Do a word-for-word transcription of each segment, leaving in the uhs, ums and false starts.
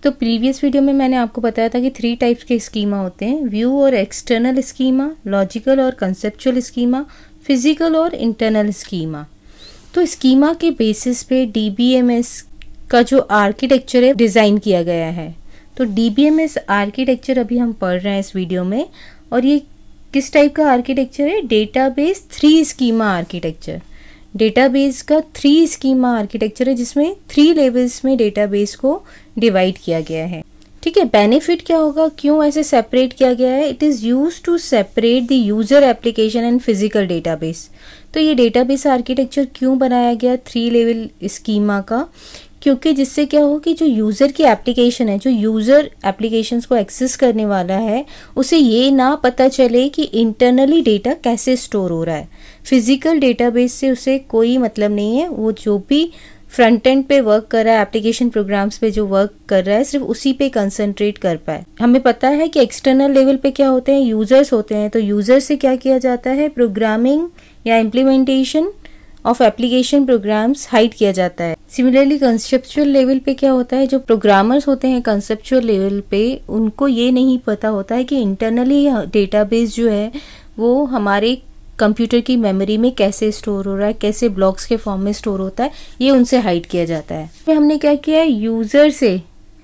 तो previous video में मैंने आपको बताया था कि थ्री टाइप्स के स्कीमा होते हैं, व्यू और एक्सटर्नल स्कीमा, लॉजिकल और कंसेप्चुअल स्कीमा, फिजिकल और इंटरनल स्कीमा। तो स्कीमा के बेसिस पे डीबीएमएस का जो आर्किटेक्चर है डिज़ाइन किया गया है। तो डीबीएमएस आर्किटेक्चर अभी हम पढ़ रहे हैं इस वीडियो में, और ये किस टाइप का आर्किटेक्चर है? Database three schema architecture. Database का थ्री स्कीमा आर्किटेक्चर है जिसमें थ्री लेवल्स में डेटाबेस को डिवाइड किया गया है। ठीक है, बेनिफिट क्या होगा, क्यों ऐसे सेपरेट किया गया है? It is use to separate the user application and physical database. तो ये डेटाबेस आर्किटेक्चर क्यों बनाया गया थ्री लेवल स्कीमा का? क्योंकि जिससे क्या हो कि जो यूज़र की एप्लीकेशन है, जो यूज़र एप्लीकेशंस को एक्सेस करने वाला है, उसे ये ना पता चले कि इंटरनली डेटा कैसे स्टोर हो रहा है। फिजिकल डेटाबेस से उसे कोई मतलब नहीं है, वो जो भी फ्रंट एंड पे वर्क कर रहा है, एप्लीकेशन प्रोग्राम्स पे जो वर्क कर रहा है, सिर्फ उसी पे कंसंट्रेट कर पाए। हमें पता है कि एक्सटर्नल लेवल पे क्या होते हैं, यूजर्स होते हैं। तो यूजर से क्या किया जाता है? प्रोग्रामिंग या implementation of application programs hide किया जाता है। सिमिलरली कंसेप्चुअल लेवल पे क्या होता है, जो प्रोग्रामर्स होते हैं कंसेप्चुअल लेवल पे, उनको ये नहीं पता होता है कि इंटरनली डेटाबेस जो है वो हमारे कंप्यूटर की मेमोरी में कैसे स्टोर हो रहा है, कैसे ब्लॉक्स के फॉर्म में स्टोर होता है, ये उनसे हाइड किया जाता है। तो हमने क्या किया है, यूजर से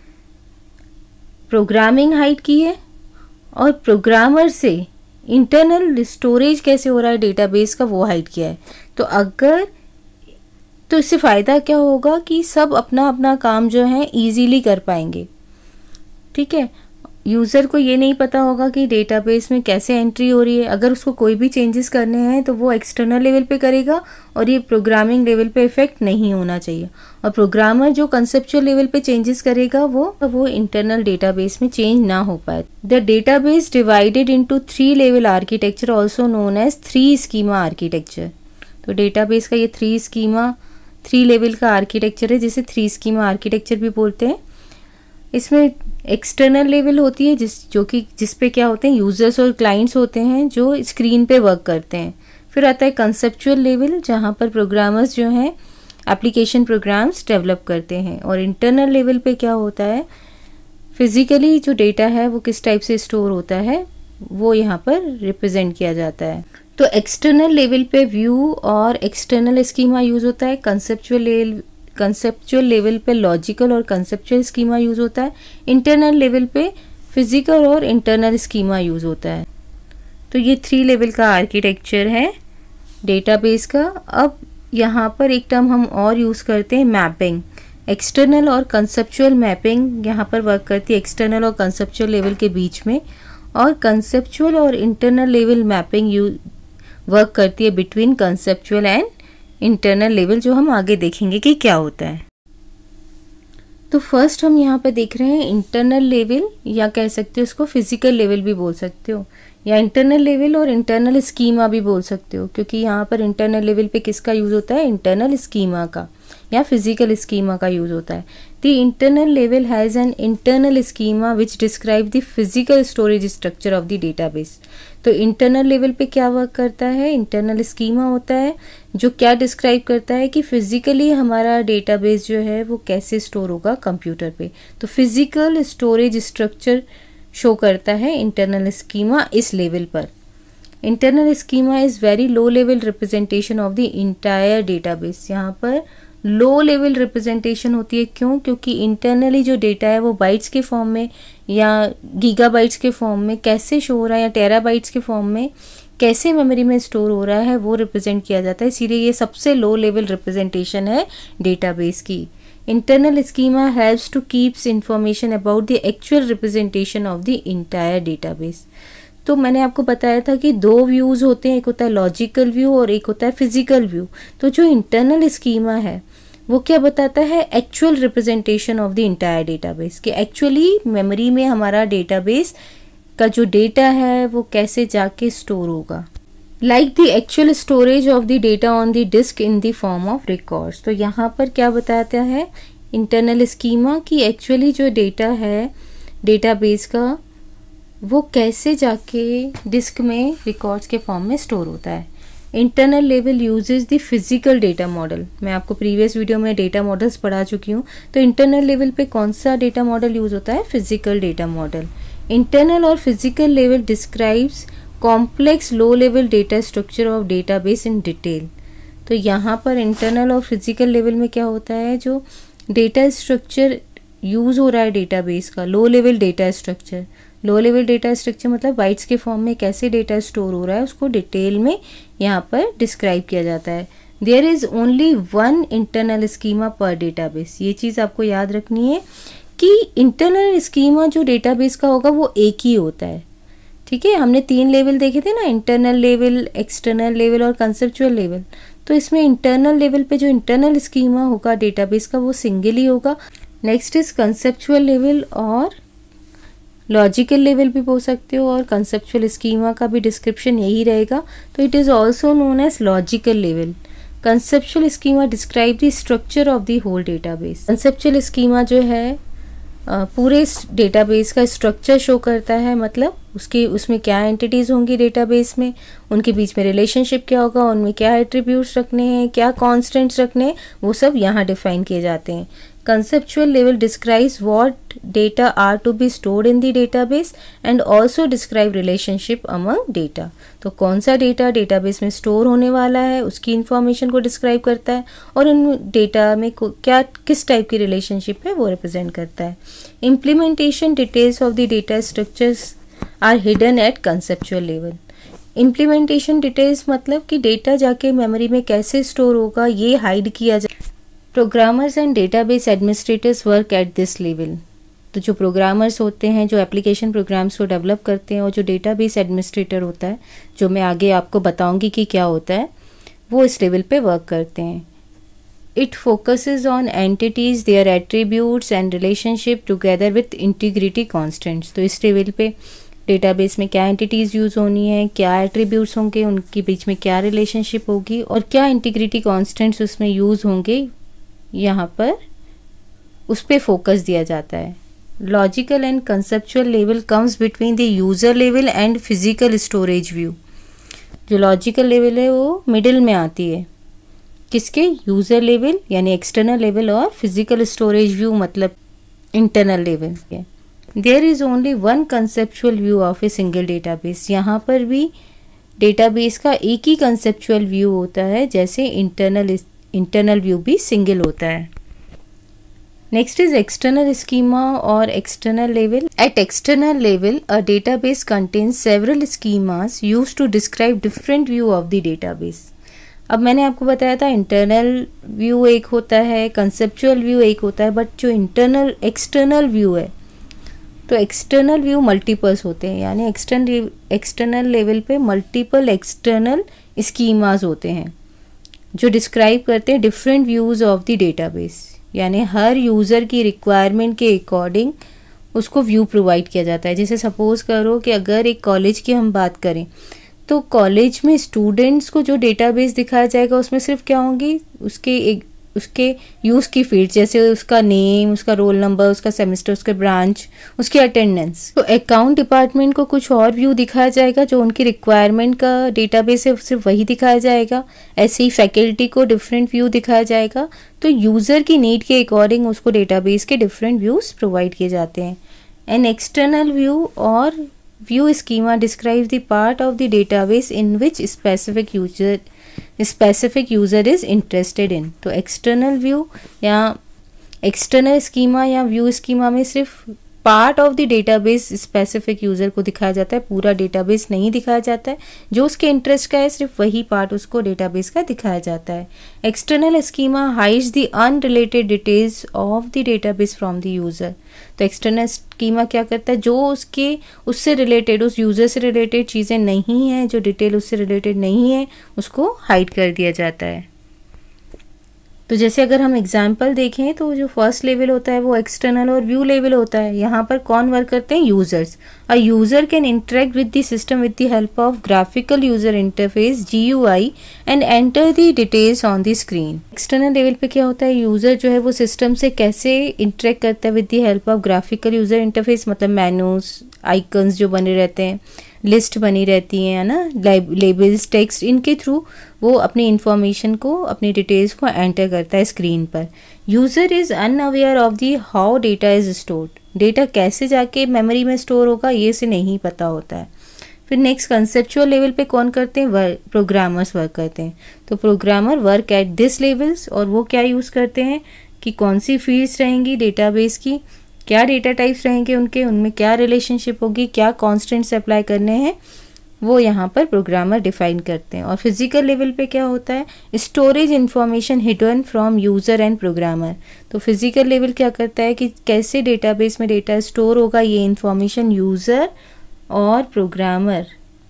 प्रोग्रामिंग हाइड की है और प्रोग्रामर से इंटरनल स्टोरेज कैसे हो रहा है डेटाबेस का वो हाइड किया है। तो अगर तो इससे फ़ायदा क्या होगा कि सब अपना अपना काम जो है इजीली कर पाएंगे। ठीक है, यूज़र को ये नहीं पता होगा कि डेटाबेस में कैसे एंट्री हो रही है। अगर उसको कोई भी चेंजेस करने हैं तो वो एक्सटर्नल लेवल पे करेगा और ये प्रोग्रामिंग लेवल पे इफेक्ट नहीं होना चाहिए। और प्रोग्रामर जो कंसेप्चुअल लेवल पे चेंजेस करेगा वो वो इंटरनल डेटाबेस में चेंज ना हो पाए। The database divided into three level architecture also known as three schema architecture. तो डेटाबेस का ये थ्री स्कीमा थ्री लेवल का आर्किटेक्चर है जिसे थ्री स्कीमा आर्किटेक्चर भी बोलते हैं। इसमें एक्सटर्नल लेवल होती है जिस जो कि जिस पे क्या होते हैं, यूजर्स और क्लाइंट्स होते हैं जो स्क्रीन पे वर्क करते हैं। फिर आता है कंसेप्चुअल लेवल जहाँ पर प्रोग्रामर्स जो हैं एप्लीकेशन प्रोग्राम्स डेवलप करते हैं। और इंटरनल लेवल पे क्या होता है, फिजिकली जो डेटा है वो किस टाइप से स्टोर होता है वो यहाँ पर रिप्रेजेंट किया जाता है। तो एक्सटर्नल लेवल पे व्यू और एक्सटर्नल स्कीमा यूज होता है। कंसेप्चुअल लेवल कंसेप्चुअल लेवल पे लॉजिकल और कंसेप्चुअल स्कीमा यूज होता है। इंटरनल लेवल पे फिजिकल और इंटरनल स्कीमा यूज होता है। तो ये थ्री लेवल का आर्किटेक्चर है डेटाबेस का। अब यहाँ पर एक टर्म हम और यूज करते हैं, मैपिंग। एक्सटर्नल और कंसेप्चुअल मैपिंग यहाँ पर वर्क करती है एक्सटर्नल और कंसेप्चुअल लेवल के बीच में, और कंसेप्चुअल और internal level mapping you work करती है between conceptual and internal level, जो हम आगे देखेंगे कि क्या होता है। तो फर्स्ट हम यहाँ पे देख रहे हैं इंटरनल लेवल, या कह सकते हो उसको फिजिकल लेवल भी बोल सकते हो, या इंटरनल लेवल और इंटरनल स्कीमा भी बोल सकते हो, क्योंकि यहाँ पर इंटरनल लेवल पे किसका यूज होता है, इंटरनल स्कीमा का या फिजिकल स्कीमा का यूज होता है। The internal level has an internal schema which describe the physical storage structure of the database. तो इंटरनल लेवल पे क्या वर्क करता है, इंटरनल स्कीमा होता है जो क्या डिस्क्राइब करता है कि फिजिकली हमारा डेटाबेस जो है वो कैसे स्टोर होगा कंप्यूटर पे। तो फिजिकल स्टोरेज स्ट्रक्चर शो करता है इंटरनल स्कीमा इस लेवल पर। Internal schema is very low level representation of the entire database. यहाँ पर लो लेवल रिप्रेजेंटेशन होती है, क्यों? क्योंकि इंटरनली जो डेटा है वो बाइट्स के फॉर्म में या गीगाबाइट्स के फॉर्म में कैसे शो हो रहा है, या टेराबाइट्स के फॉर्म में कैसे मेमोरी में स्टोर हो रहा है वो रिप्रेजेंट किया जाता है। इसीलिए ये सबसे लो लेवल रिप्रेजेंटेशन है डेटाबेस की। Internal schema helps to keeps information about the actual representation of the entire database. तो मैंने आपको बताया था कि दो व्यूज होते हैं, एक होता है लॉजिकल व्यू और एक होता है फिजिकल व्यू। तो जो इंटरनल स्कीमा है वो क्या बताता है, actual representation of the entire database, कि एक्चुअली मेमोरी में हमारा डेटाबेस का जो डेटा है वो कैसे जाके स्टोर होगा, like the actual storage of the data on the disk in the form of records. तो यहाँ पर क्या बताता है इंटरनल स्कीमा कि एक्चुअली जो डेटा है डेटाबेस का वो कैसे जाके डिस्क में रिकॉर्ड्स के फॉर्म में स्टोर होता है। Internal level uses the physical data model. मैं आपको प्रीवियस वीडियो में डेटा मॉडल्स पढ़ा चुकी हूँ। तो इंटरनल लेवल पे कौन सा डेटा मॉडल यूज होता है? Physical data model. इंटरनल और physical level describes complex low level data structure of database in detail. तो यहाँ पर इंटरनल और फिजिकल लेवल में क्या होता है, जो डेटा स्ट्रक्चर यूज हो रहा है डेटाबेस का, low level data structure. Low level data structure मतलब बाइट्स के फॉर्म में कैसे डेटा स्टोर हो रहा है उसको डिटेल में यहाँ पर डिस्क्राइब किया जाता है। There is only one internal schema per database. ये चीज़ आपको याद रखनी है कि इंटरनल स्कीमा जो डेटाबेस का होगा वो एक ही होता है। ठीक है, हमने तीन लेवल देखे थे ना, इंटरनल लेवल, एक्सटर्नल लेवल और कंसेप्चुअल लेवल। तो इसमें इंटरनल लेवल पे जो इंटरनल स्कीमा होगा डेटाबेस का वो सिंगल ही होगा। नेक्स्ट इज कंसेप्चुअल लेवल और लॉजिकल लेवल भी बोल सकते हो, और कंसेप्चुअल स्कीमा का भी डिस्क्रिप्शन यही रहेगा। तो it is also known as logical level. Conceptual schema describe the structure of the whole database. Conceptual schema जो है पूरे डेटाबेस का स्ट्रक्चर शो करता है, मतलब उसकी उसमें क्या एंटिटीज़ होंगी डेटाबेस में, उनके बीच में रिलेशनशिप क्या होगा, उनमें क्या एट्रीब्यूट्स रखने हैं, क्या कॉन्स्टेंट्स रखने हैं, वो सब यहाँ डिफाइन किए जाते हैं। Conceptual level describes what data are to be stored in the database and also describe relationship among data। तो कौन सा डेटा डेटाबेस में स्टोर होने वाला है उसकी इंफॉर्मेशन को डिस्क्राइब करता है, और उन डेटा में क्या किस टाइप की रिलेशनशिप है वो रिप्रेजेंट करता है। Implementation details of the data structures are hidden at conceptual level. Implementation details मतलब कि डेटा जाके मेमोरी में कैसे स्टोर होगा ये हाइड किया जाए। Programmers and database administrators work at this level. तो जो प्रोग्रामर्स होते हैं, जो एप्लीकेशन प्रोग्राम्स को डेवलप करते हैं, और जो डेटाबेस एडमिनिस्ट्रेटर होता है, जो मैं आगे आपको बताऊंगी कि क्या होता है, वो इस लेवल पे वर्क करते हैं। It focuses on entities, there attributes and relationship together with integrity constants. तो इस लेवल पे डेटाबेस में क्या एंटिटीज़ यूज़ होनी है, क्या एट्रीब्यूट्स होंगे, उनके बीच में क्या रिलेशनशिप होगी, और क्या इंटीग्रिटी कॉन्स्टेंट्स उसमें यूज़ होंगे, यहाँ पर उस पर फोकस दिया जाता है। Logical and conceptual level comes between the user level and physical storage view. जो लॉजिकल लेवल है वो मिडिल में आती है, किसके? यूज़र लेवल यानी एक्सटर्नल लेवल, और फिजिकल स्टोरेज व्यू मतलब इंटरनल लेवल के। There is only one conceptual view of a single database. यहाँ पर भी डेटाबेस का एक ही कंसेप्चुअल व्यू होता है, जैसे इंटरनल इंटरनल व्यू भी सिंगल होता है। नेक्स्ट इज एक्सटर्नल स्कीमा और external level. At external level a database contains several schemas used to describe different view of the database. अब मैंने आपको बताया था इंटरनल व्यू एक होता है, कंसेप्चुअल व्यू एक होता है, बट जो इंटरनल एक्सटर्नल व्यू है, तो एक्सटर्नल व्यू मल्टीपल्स होते हैं, यानी एक्सटर्नल एक्सटर्नल लेवल पे मल्टीपल एक्सटर्नल स्कीमास होते हैं जो डिस्क्राइब करते हैं different views of the database. यानी हर यूज़र की रिक्वायरमेंट के अकॉर्डिंग उसको व्यू प्रोवाइड किया जाता है। जैसे सपोज़ करो कि अगर एक कॉलेज की हम बात करें, तो कॉलेज में स्टूडेंट्स को जो डेटाबेस दिखाया जाएगा उसमें सिर्फ क्या होंगी, उसके एक उसके यूज़ की फील्ड, जैसे उसका नेम, उसका रोल नंबर, उसका सेमेस्टर, उसके ब्रांच, उसकी अटेंडेंस। तो अकाउंट डिपार्टमेंट को कुछ और व्यू दिखाया जाएगा, जो उनकी रिक्वायरमेंट का डेटाबेस है सिर्फ वही दिखाया जाएगा। ऐसे ही फैकल्टी को डिफरेंट व्यू दिखाया जाएगा। तो यूज़र की नीड के अकॉर्डिंग उसको डेटाबेस के डिफरेंट व्यूज़ प्रोवाइड किए जाते हैं। एन एक्सटर्नल व्यू और view schema describes the part of the database in which specific user specific user is interested in. तो एक्सटर्नल व्यू या एक्सटर्नल स्कीमा या व्यू स्कीमा में सिर्फ part of the database specific user को दिखाया जाता है, पूरा डेटाबेस नहीं दिखाया जाता है। जो उसके इंटरेस्ट का है सिर्फ वही पार्ट उसको डेटाबेस का दिखाया जाता है। External schema hides the unrelated details of the database from the user. तो एक्सटर्नल स्कीमा क्या करता है, जो उसके उससे रिलेटेड, उस यूज़र से रिलेटेड चीज़ें नहीं हैं, जो डिटेल उससे रिलेटेड नहीं है, उसको हाइड कर दिया जाता है। तो जैसे अगर हम एग्जाम्पल देखें तो जो फर्स्ट लेवल होता है वो एक्सटर्नल और व्यू लेवल होता है। यहाँ पर कौन वर्क करते हैं? Users. A user can interact with the system with the help of graphical user interface G U I and enter the details on the screen. External level पे क्या होता है, यूजर जो है वो सिस्टम से कैसे इंटरेक्ट करता है with the help of graphical user interface, मतलब मेनूज, आइकन्स जो बने रहते हैं, लिस्ट बनी रहती हैं, है ना, लेबल्स, टेक्स्ट, इनके थ्रू वो अपनी इंफॉर्मेशन को, अपनी डिटेल्स को एंटर करता है स्क्रीन पर। User is unaware of the how data is stored, data कैसे जाके मेमोरी में स्टोर होगा ये इसे नहीं पता होता है। फिर नेक्स्ट कंसेप्चुअल लेवल पे कौन करते हैं, वर्क प्रोग्रामर्स वर्क करते हैं। तो programmer work at this levels, और वो क्या यूज़ करते हैं कि कौन सी फील्ड्स रहेंगी डेटाबेस की, क्या डेटा टाइप्स रहेंगे उनके, उनमें क्या रिलेशनशिप होगी, क्या कॉन्स्टेंट्स अप्लाई करने हैं, वो यहाँ पर प्रोग्रामर डिफाइन करते हैं। और फिजिकल लेवल पे क्या होता है, storage information hidden from user and programmer. तो फिजिकल लेवल क्या करता है कि कैसे डेटाबेस में डेटा स्टोर होगा, ये इंफॉर्मेशन यूज़र और प्रोग्रामर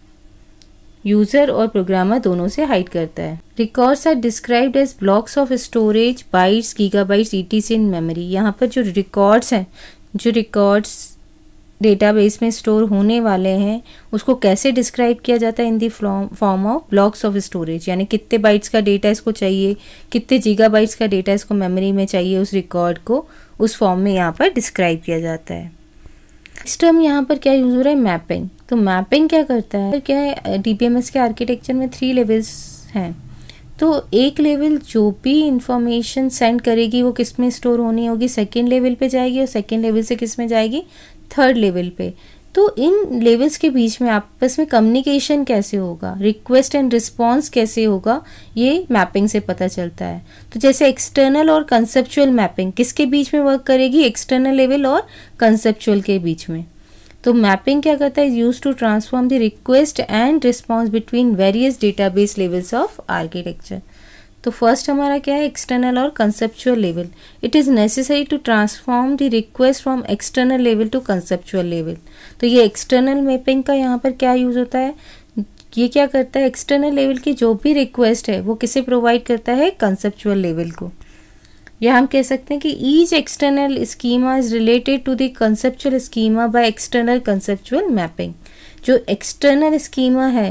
यूज़र और प्रोग्रामर दोनों से हाइड करता है। Records are described as blocks of storage, bytes, gigabytes, etc in memory. यहाँ पर जो रिकॉर्ड्स हैं, जो रिकॉर्ड्स डेटाबेस में स्टोर होने वाले हैं, उसको कैसे डिस्क्राइब किया जाता है, in the form of blocks of storage, यानी कितने बाइट्स का डेटा इसको चाहिए, कितने गीगाबाइट्स का डेटा इसको मेमोरी में चाहिए, उस रिकॉर्ड को उस फॉर्म में यहाँ पर डिस्क्राइब किया जाता है। नेक्स्ट टर्म यहाँ पर क्या यूज हो रहा है, मैपिंग। तो मैपिंग क्या करता है, क्या है, डीबीएमएस के आर्किटेक्चर में थ्री लेवल्स हैं। तो एक लेवल जो भी इंफॉर्मेशन सेंड करेगी वो किस में स्टोर होनी होगी, सेकेंड लेवल पे जाएगी, और सेकेंड लेवल से किस में जाएगी, थर्ड लेवल पे। तो इन लेवल्स के बीच में आपस में कम्युनिकेशन कैसे होगा, रिक्वेस्ट एंड रिस्पॉन्स कैसे होगा, ये मैपिंग से पता चलता है। तो जैसे एक्सटर्नल और कंसेप्चुअल मैपिंग किसके बीच में वर्क करेगी, एक्सटर्नल लेवल और कंसेप्चुअल के बीच में। तो मैपिंग क्या करता है, use to transform the request and response between various database levels of architecture. तो फर्स्ट हमारा क्या है, एक्सटर्नल और conceptual level. It is necessary to transform the request from external level to conceptual level. तो ये एक्सटर्नल मैपिंग का यहाँ पर क्या यूज़ होता है, ये क्या करता है, एक्सटर्नल लेवल की जो भी रिक्वेस्ट है वो किसे प्रोवाइड करता है, कंसेप्चुअल लेवल को। या हम कह सकते हैं कि each external schema is related to the conceptual schema by external conceptual mapping. जो एक्सटर्नल स्कीमा है,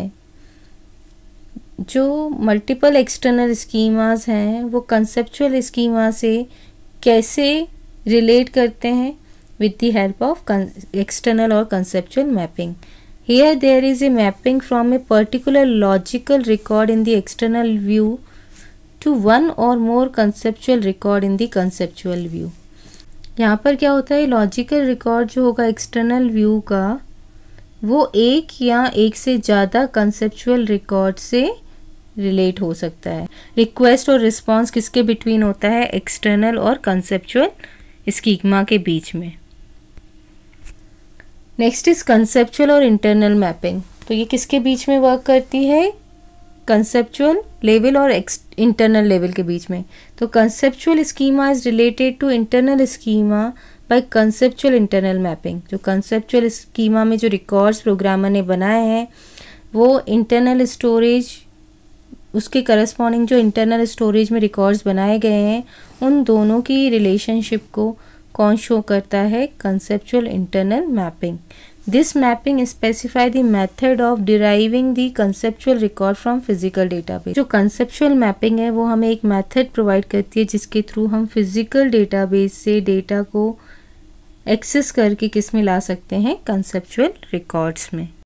जो मल्टीपल एक्सटर्नल स्कीमास हैं, वो कंसेप्चुअल स्कीमा से कैसे रिलेट करते हैं, with the help of external और conceptual mapping. Here there is a mapping from a particular logical record in the external view to one और more conceptual record in the conceptual view. यहाँ पर क्या होता है, logical record जो होगा external view का, वो एक या एक से ज़्यादा कंसेप्चुअल रिकॉर्ड से रिलेट हो सकता है। रिक्वेस्ट और रिस्पॉन्स किसके बिटवीन होता है, एक्सटर्नल और कंसेप्चुअल स्कीमा के बीच में। नेक्स्ट इज कंसेप्चुअल और इंटरनल मैपिंग। तो ये किसके बीच में वर्क करती है, कंसेप्चुअल लेवल और इंटरनल लेवल के बीच में। तो conceptual schema is related to internal schema by conceptual internal mapping. जो कंसेप्चुअल स्कीमा में जो रिकॉर्ड्स प्रोग्रामर ने बनाए हैं, वो इंटरनल स्टोरेज, उसके करस्पॉन्डिंग जो इंटरनल स्टोरेज में रिकॉर्ड्स बनाए गए हैं, उन दोनों की रिलेशनशिप को कौन शो करता है, conceptual internal mapping. This mapping specify the method of deriving the conceptual record from physical database. जो कंसेप्चुअल मैपिंग है वो हमें एक मेथड प्रोवाइड करती है जिसके थ्रू हम फिजिकल डेटाबेस से डेटा को एक्सेस करके किस में ला सकते हैं, कंसेप्चुअल रिकॉर्ड्स में।